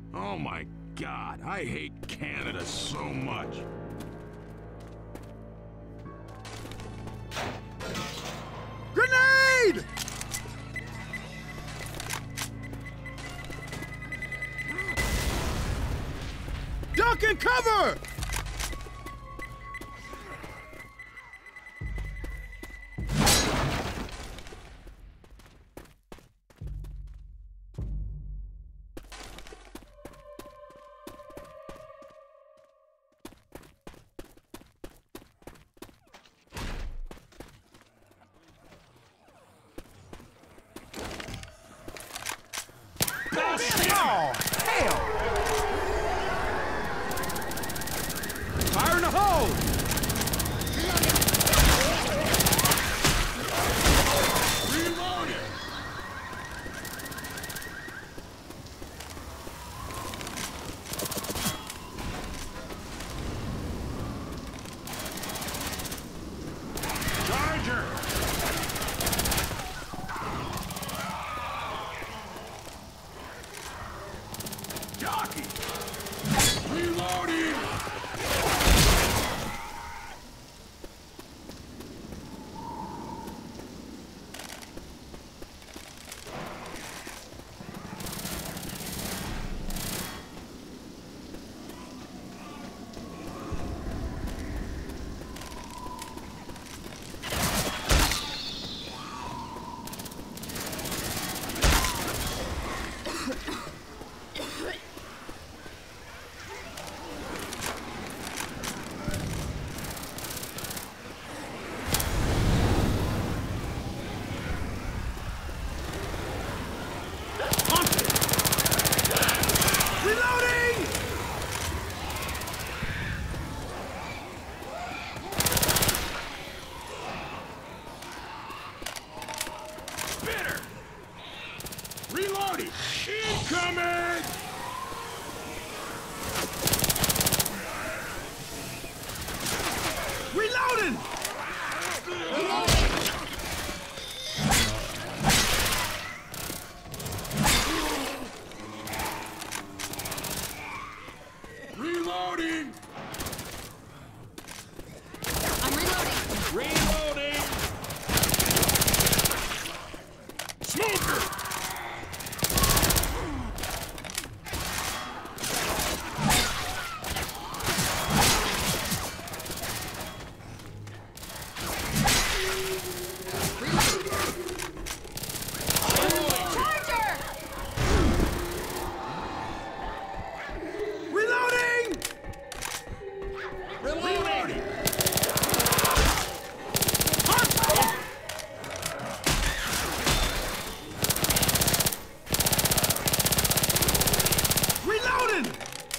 Oh my God, I hate Canada so much. Grenade! Duck and cover! Oh, hell! Fire in the hole! Reload it! Charger! Jockey! Reloading! Reloading! Spitter! Reloading! Incoming! Reloading! Reloading! I'm reloading. Reloading! Smoker! Charger! Reloading! Reloading! Reloading!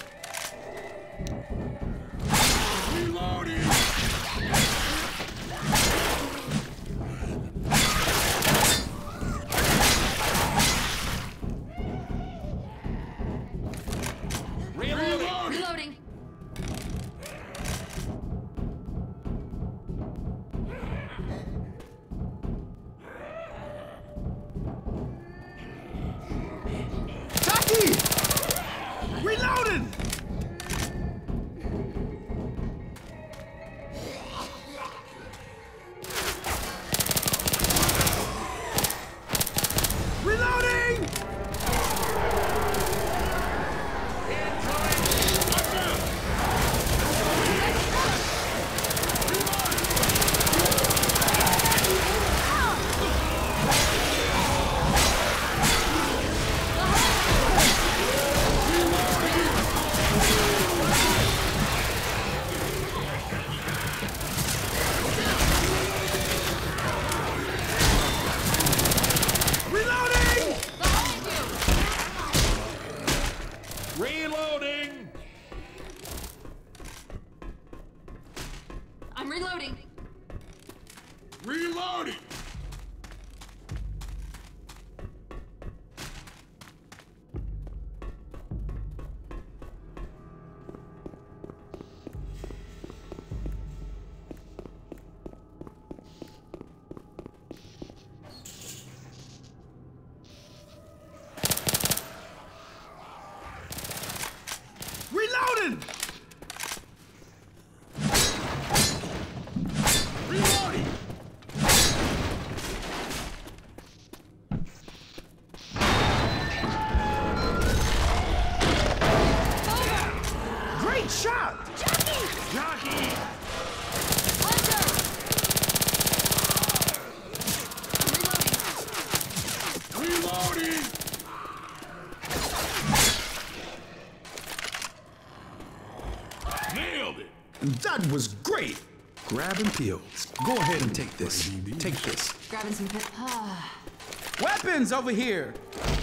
Reloading! Reloading! Reloading. Jockey! Reloading! Reloading! Reloading! Behind you! Reloading! I'm reloading. Reloading! Reloading! Reloading! Great shot! Jockey! Hunter! I'm reloading. Reloading! Nailed it! That was great! Grabbing pills. Go ahead and take this. Take this. Grabbing some Weapons over here!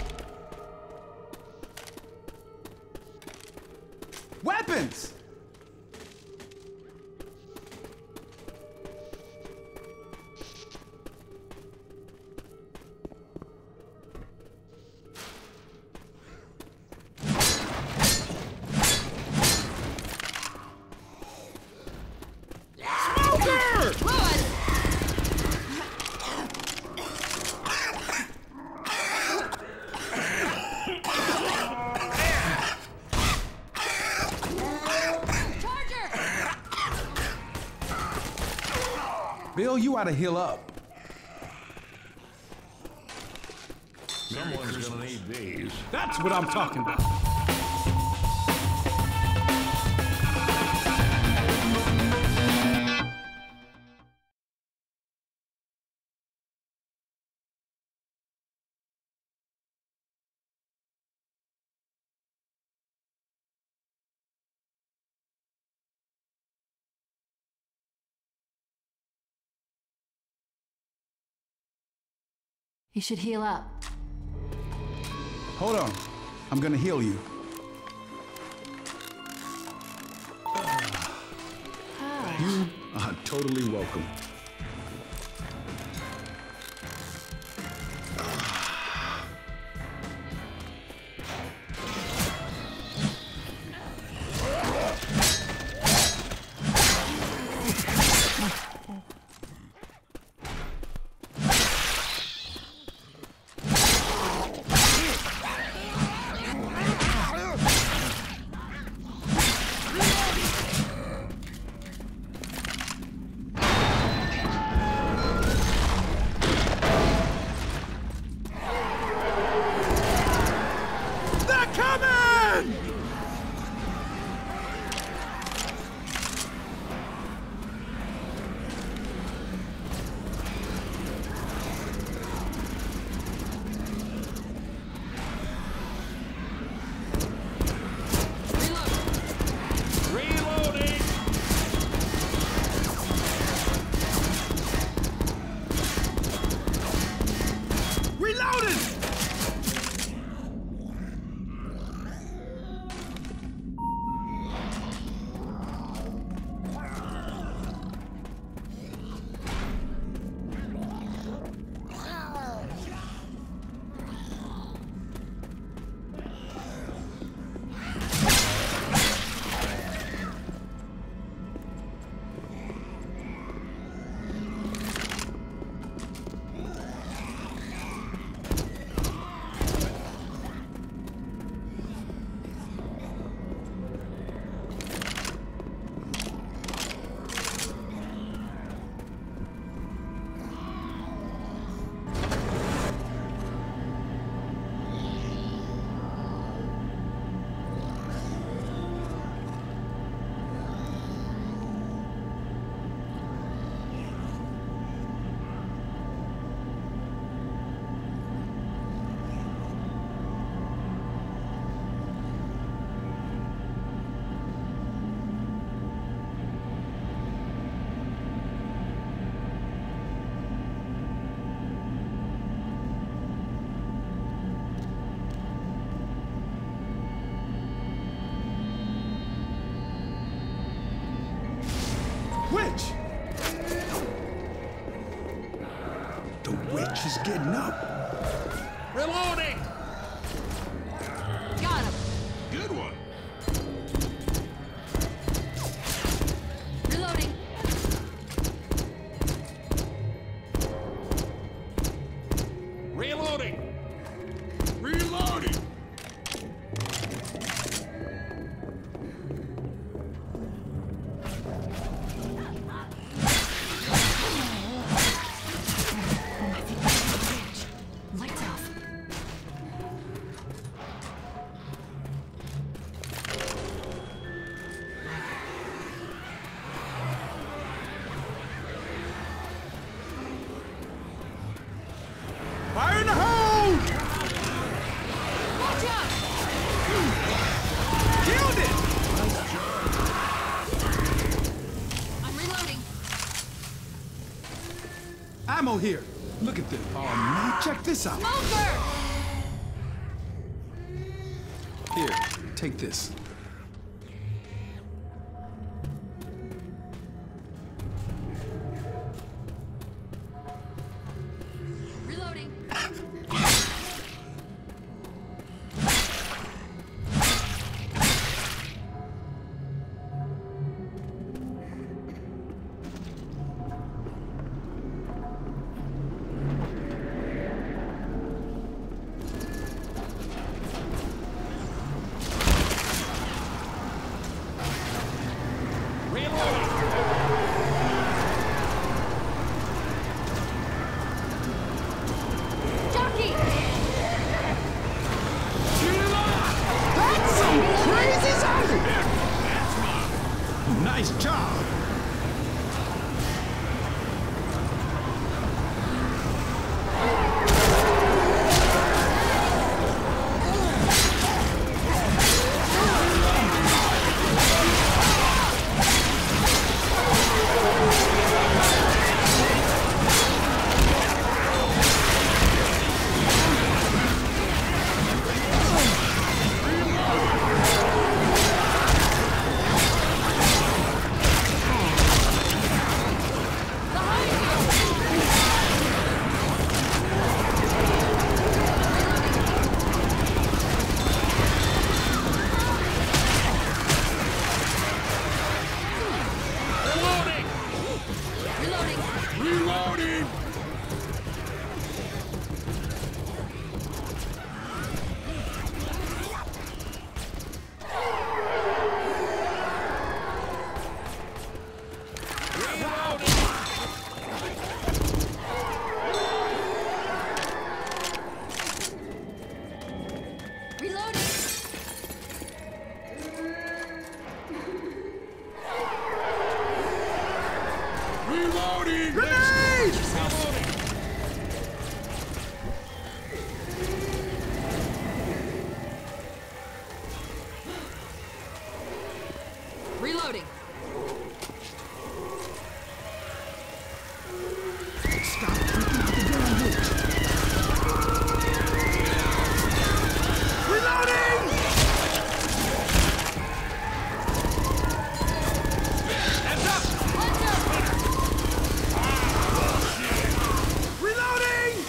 Weapons! Smoker! Ruin! Charger! Bill, you ought to heal up. Someone's gonna need these. That's what I'm talking about. You should heal up. Hold on. I'm gonna heal you. You are totally welcome. They're coming! Reloading! Reloading! Witch! The witch is getting up. Reloading! Got him. Good one. Reloading. Reloading! Reloading! ammo here. Look at this. Oh, man, check this out. Smoker! Here, take this. Reloading. Jockey! That's some crazy sighting! Nice job! Reloading. Reloading! Reloading. Reloading! Grenade! Reloading. Stop freaking out the damn witch! Reloading! Reloading!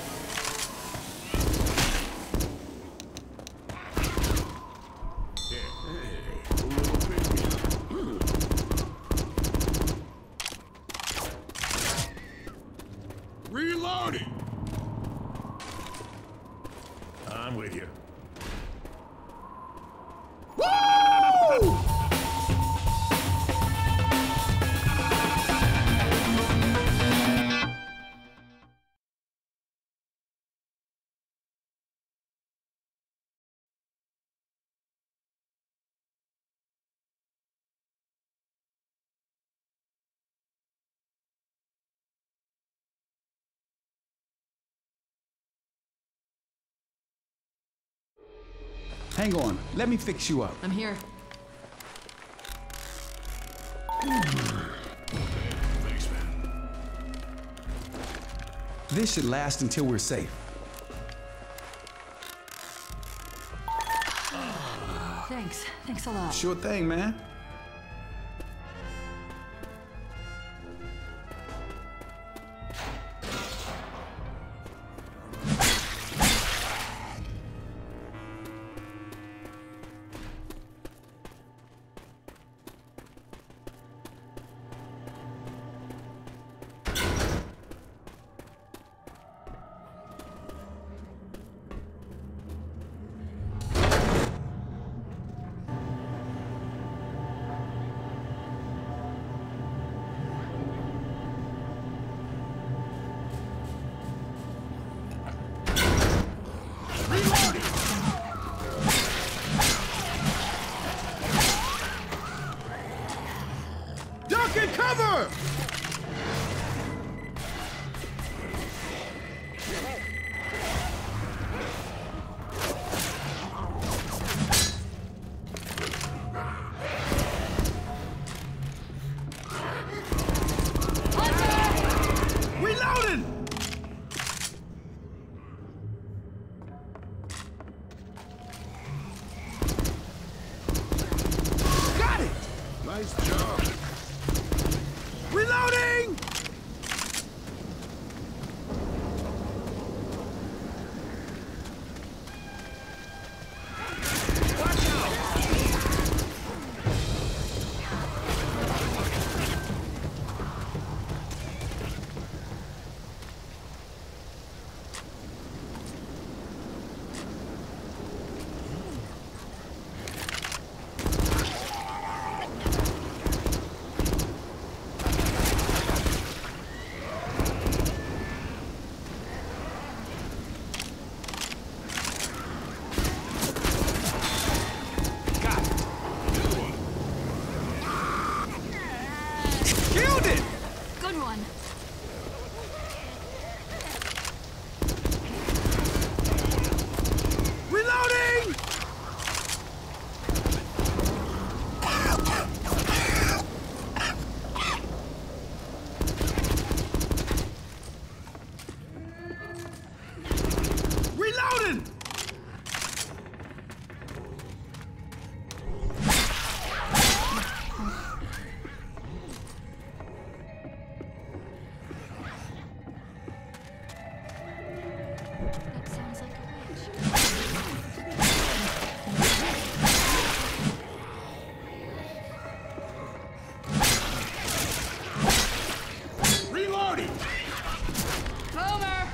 Reloading! I'm with you. Woo! Hang on, let me fix you up. I'm here. Thanks, man. This should last until we're safe. Thanks. Thanks a lot. Sure thing, man. Duck and cover! Reloading! Nice job. Reloading! Killed it! Good one. Reloading! Reloading! That sounds like a witch. Reloading! Boomer!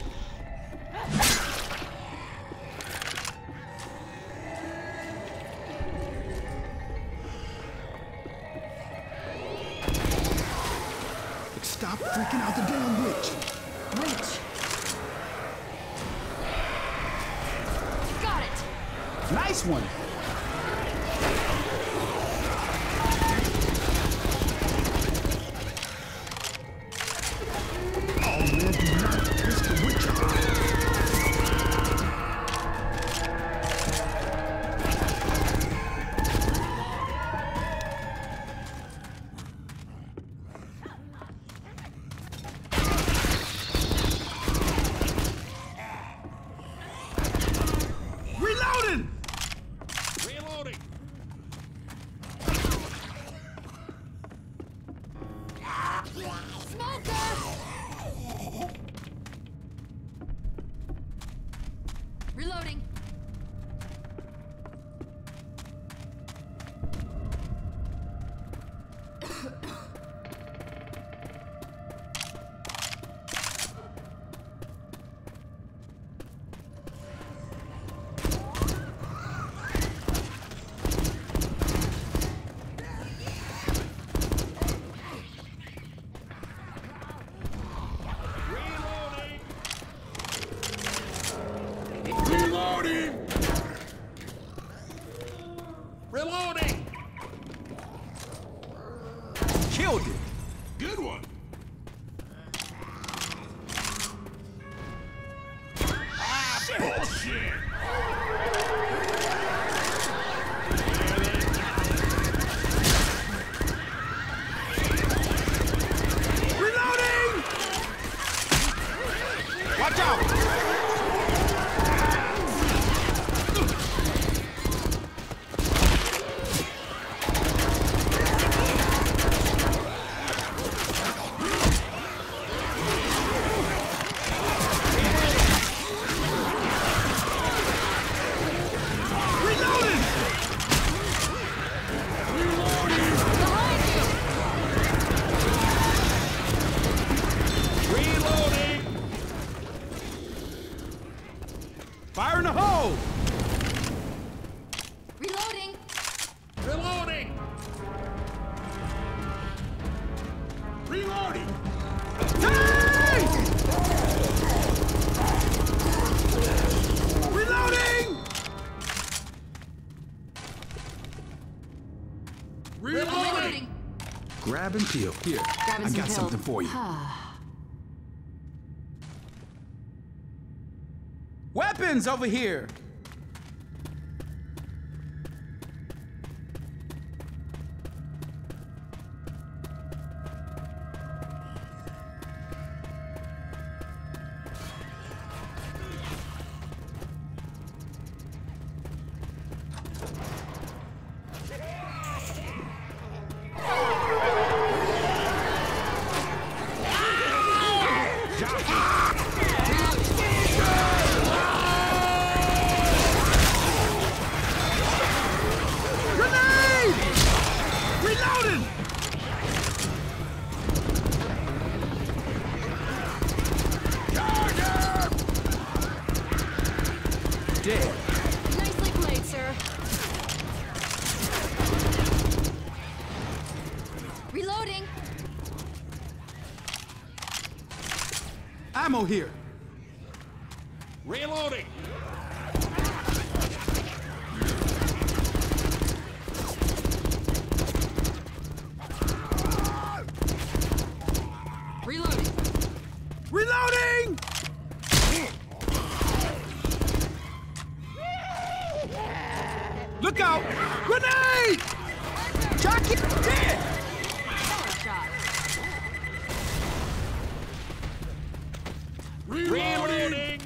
Stop freaking out the damn witch! Witch. Got it. Nice one! Oh man, do not miss the witch eye. Reloading! Reloading! Smoker! Reloading. Reloading! Reloading! Killed it! Good one. Ah, bullshit! Reloading! Watch out! Reloading! Behind you! Reloading! Fire in the hole! Reloading. Reloading! Reloading! Hey! Reloading! Reloading! Grab and peel. Here, Grabbing I some got pills. something for you. Weapons over here! Ammo here. Reloading! Reloading. Reloading! Look out! Grenade! Jockey dead! Killer shot. Reloading!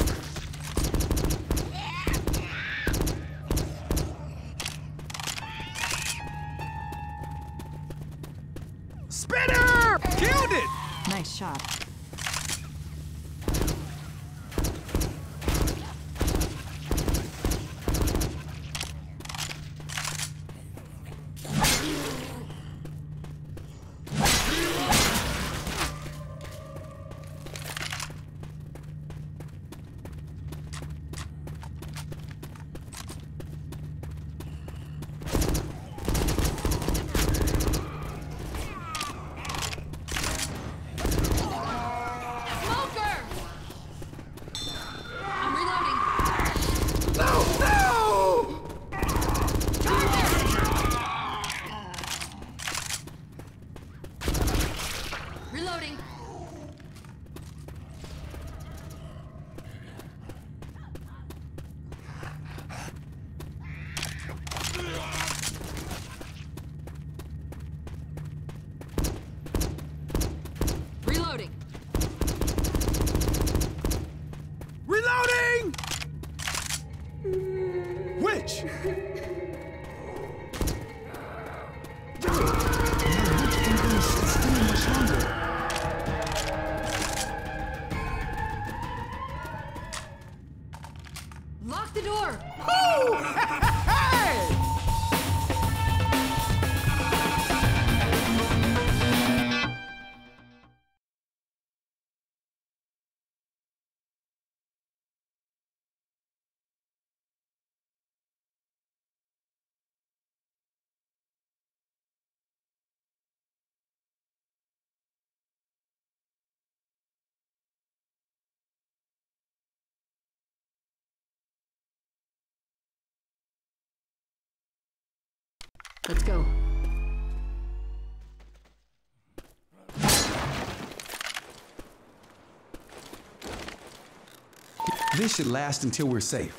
Spinner! Killed it! Nice shot. Smoker! I'm reloading. No! No! Reloading. Reloading. Reloading! Which? Lock the door. Oh! Hey! Let's go. This should last until we're safe.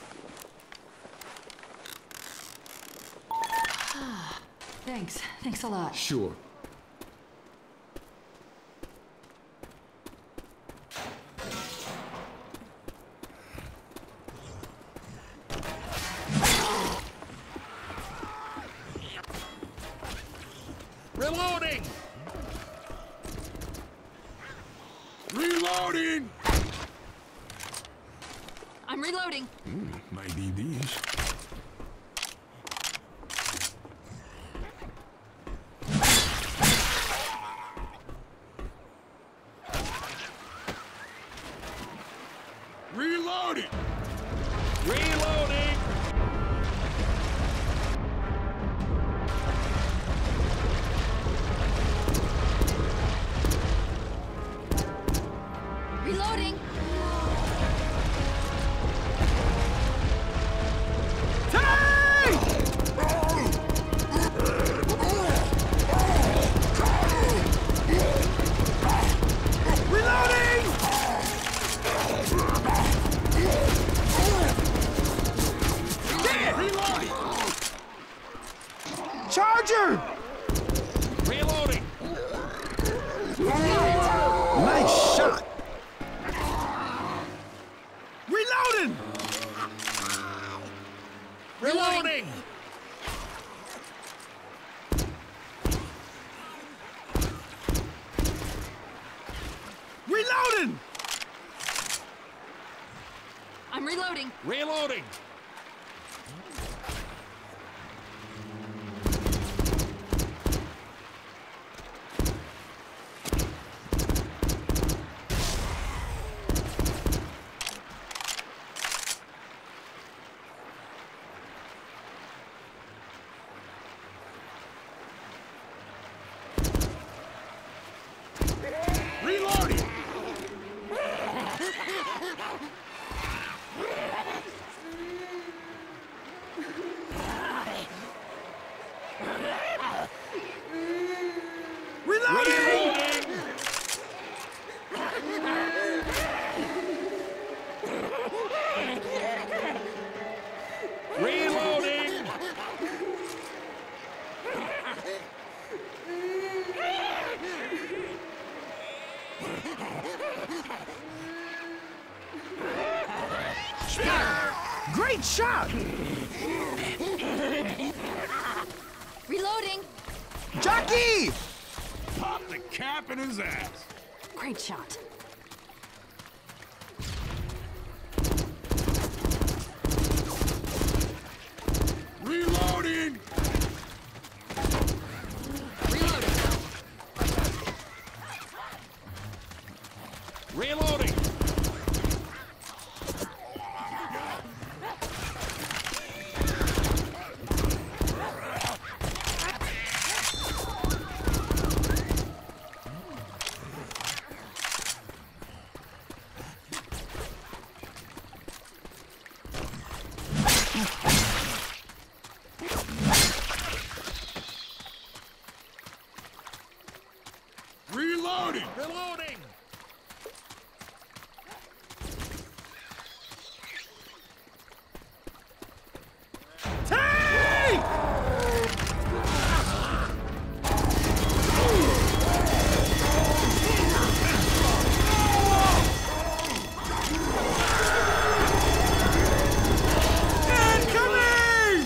Thanks. Thanks a lot. Sure. Reloading! Reloading! I'm reloading. Might need these. Reloading! Reloading! Reloading. Reloading! Reloading! Charger! Reloading! Nice shot! Reloading! Reloading! Reloading! I'm reloading. Reloading! Reloading! Reloading! Great shot! Reloading! Jockey! Pop the cap in his ass. Great shot. Reloading! Reloading. Reloading! Reloading! Reloading! Take! Incoming!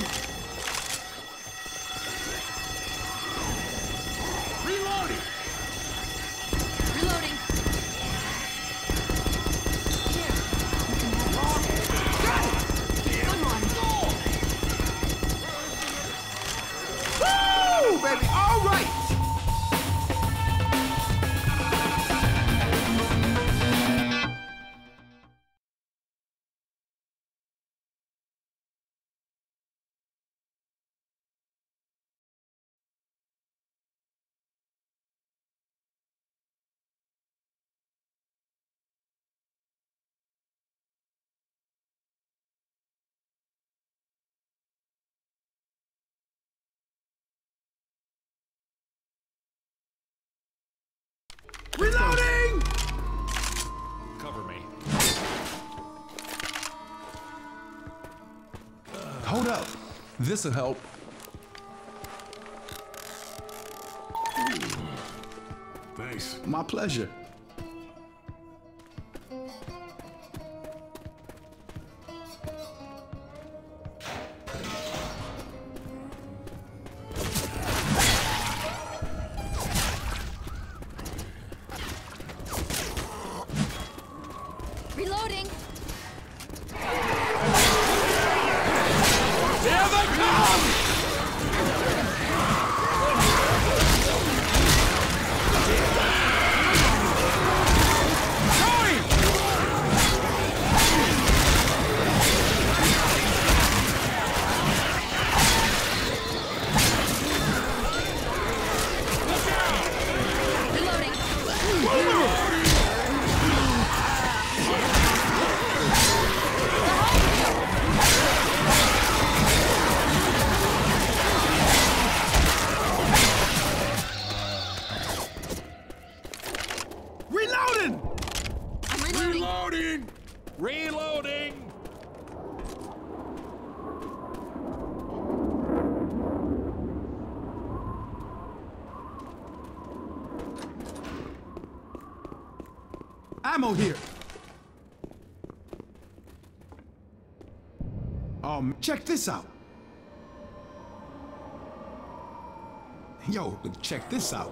Reloading! Reloading. Here. You can have this. Good one. Woo, baby! All right! Reloading! Cover me. Hold up. This'll help. Thanks. My pleasure. Reloading. Here they come! Reloading. Reloading! I'm reloading. Reloading! Reloading! Ammo here. Check this out. Yo, check this out.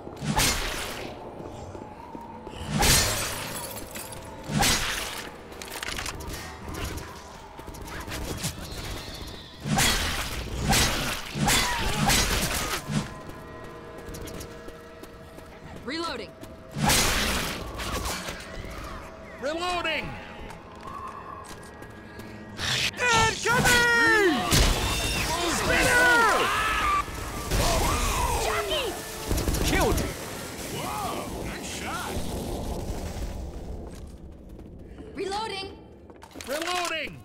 Reloading. Reloading! Incoming! Spinner! Jockey! Killed it. Whoa! Nice shot! Reloading. Reloading!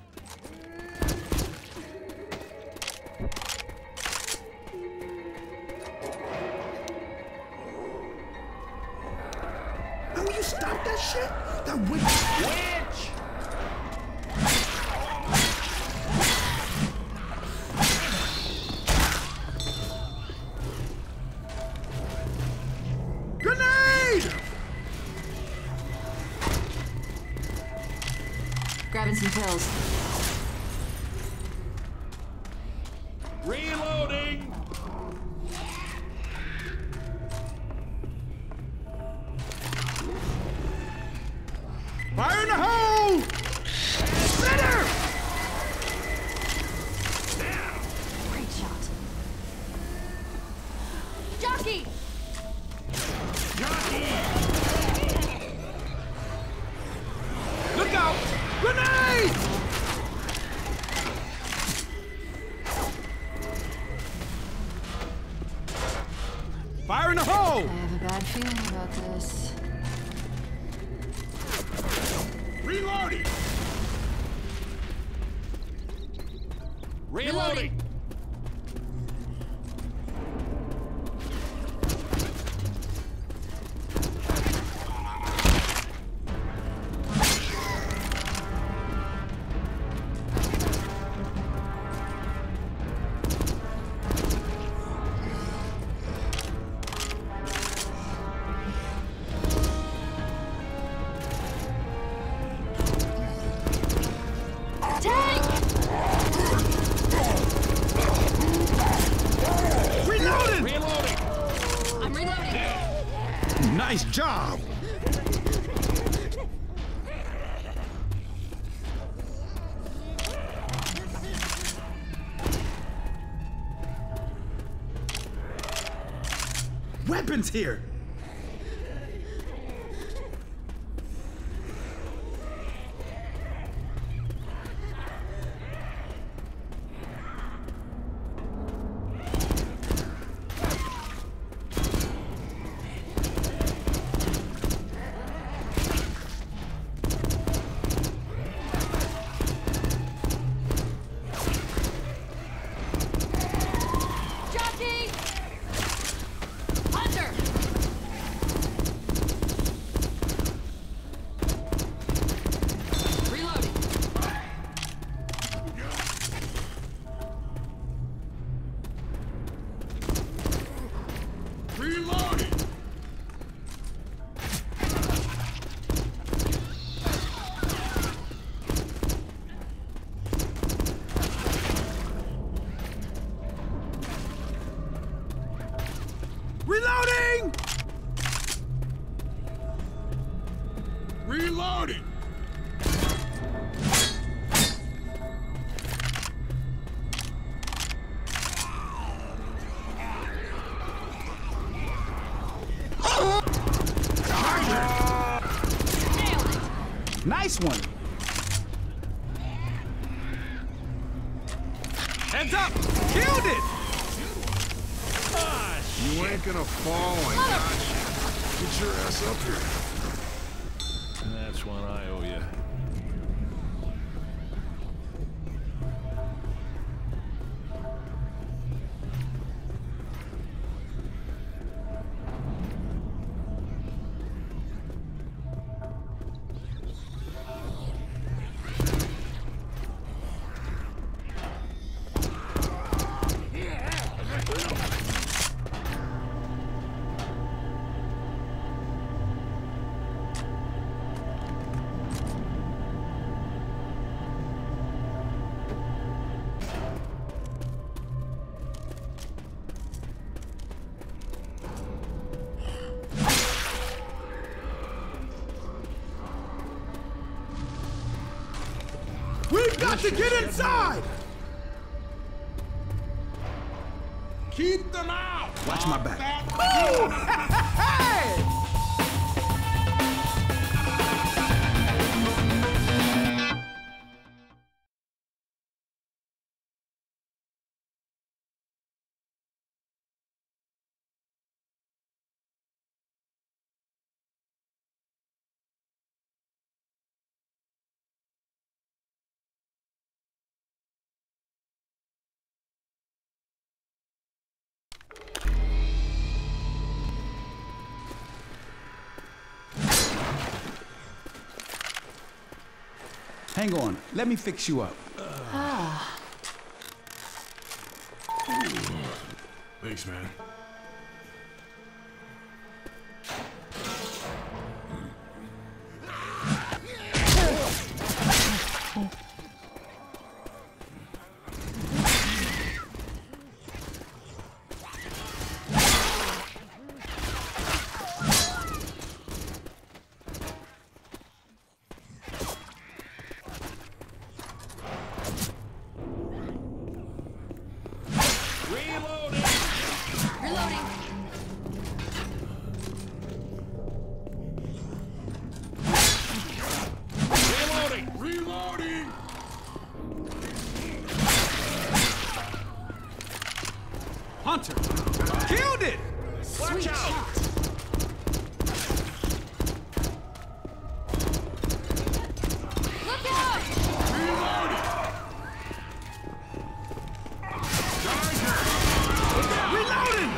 heard that shit? That witch. Witch! Grenade! Grabbing some pills. Reloading! Fire in the hole! Center! Great shot. Jockey! Look out! Grenade! Fire in the hole! I have a bad feeling about this. Reloading! Reloading! Tank! Reloading! Reloading! I'm reloading. Nice job! Weapons here! Jockey! Hunter! Reloading. Reloading! Reloading! Reloading! Nailed it. Nice one! Heads up! Killed it! You ain't gonna fall, I got you. Get your ass up here. That's one I owe you. We've got to get inside! Keep them out! Watch my back. Ooh! Hey! Hang on, let me fix you up. Thanks, man. Hunter! Killed it! Watch out! Look out! Reloading!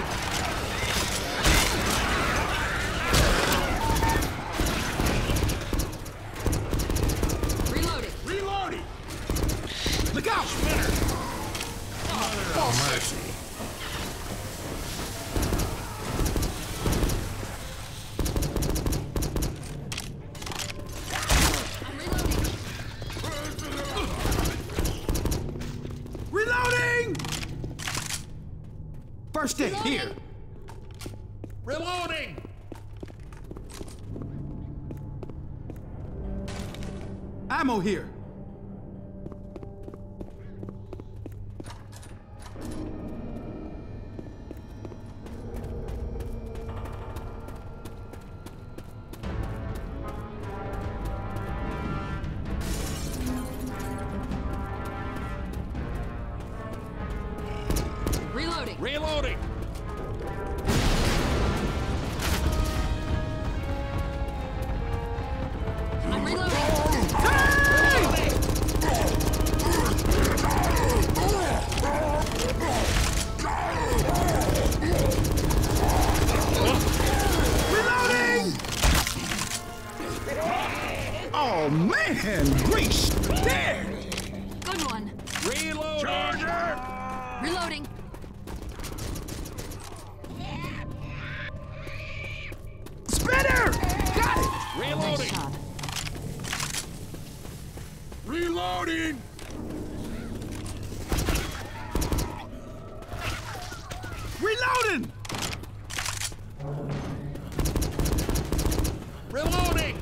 Reloading! Reloading! Look out! Oh, mercy. Reloading! First aid, here. Reloading! Ammo here. Reloading! Reloading! I'm reloading! Reloading! Oh man, great there! Good one! Reloading! Charger! Reloading! Spinner! Got it! Nice Reloading! job. Reloading! Reloading! Reloading!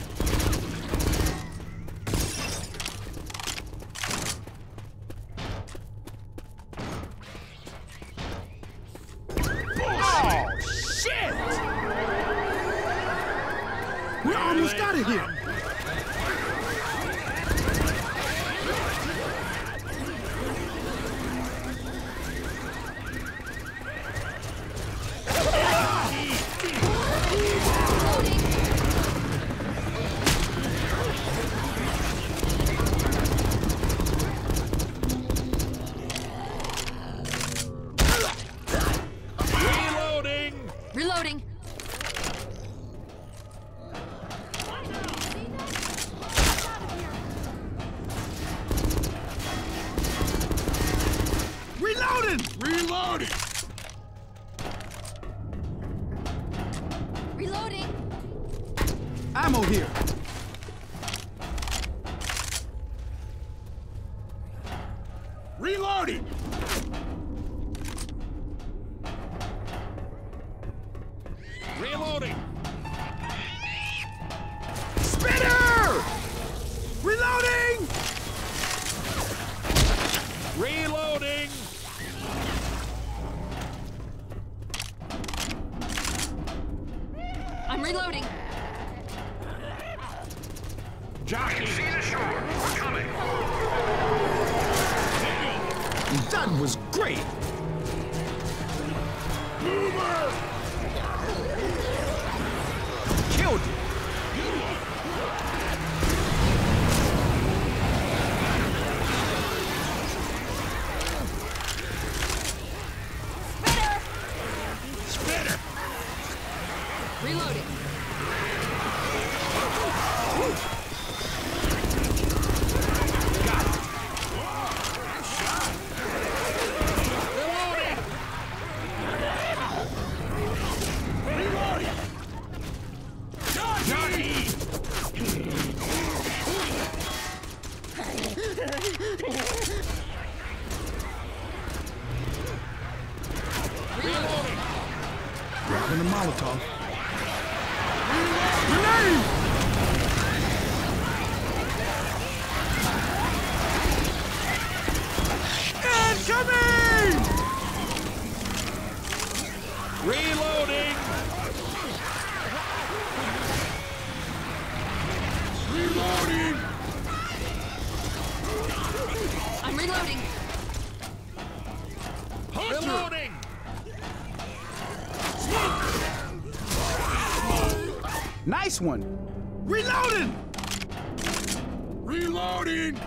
Oh shit! We're almost out of here. Reloading! Reloading! Reloading! Reloading! Reloading! Reloading! Ammo here. Reloading! Reloading! Spinner! Reloading! Reloading! I'm reloading! Jockey! See the shore! We're coming! That was great! Boomer! Killed it! Spitter! Reloading! Dropping the Molotov. Grenade! Incoming! Reloading! Reloading! I'm reloading. Reloading! Nice one. Reloading! Reloading!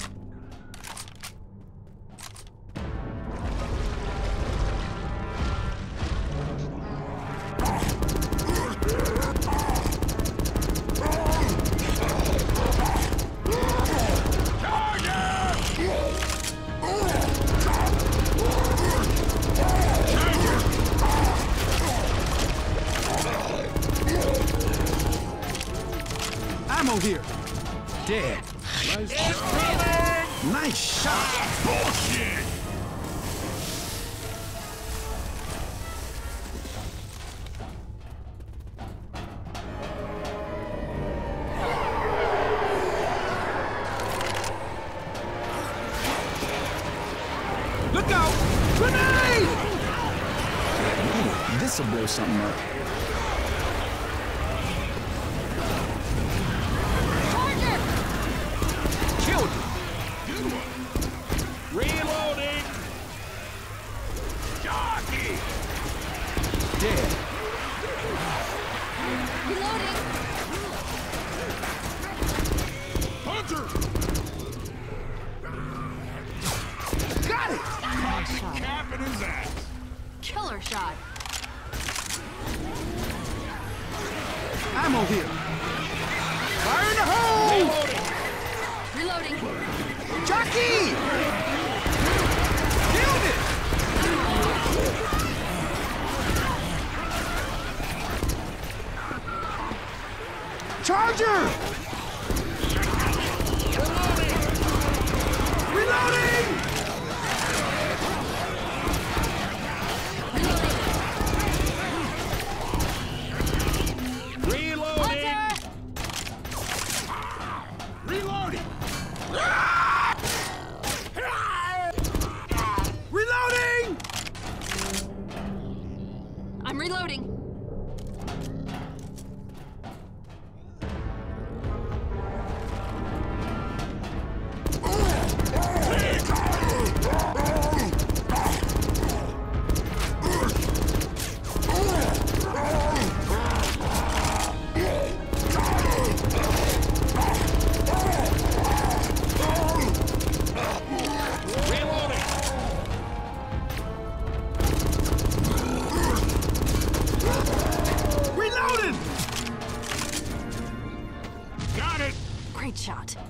Ammo here. Dead. Nice shot. Nice shot. Bullshit! Look out! Grenade! Ooh, this'll blow something up. Charger! Killed it. Good one. Reloading! Jockey! Dead. Reloading. Hunter! Got it! Nice shot. Capping his ass. Killer shot. Ammo here. Fire in the hole! Reloading! Reloading. Jockey! Killed it! Charger! Reloading! Reloading! Hunter! Reloading! Reloading! I'm reloading. Reloading! Got it! Great shot.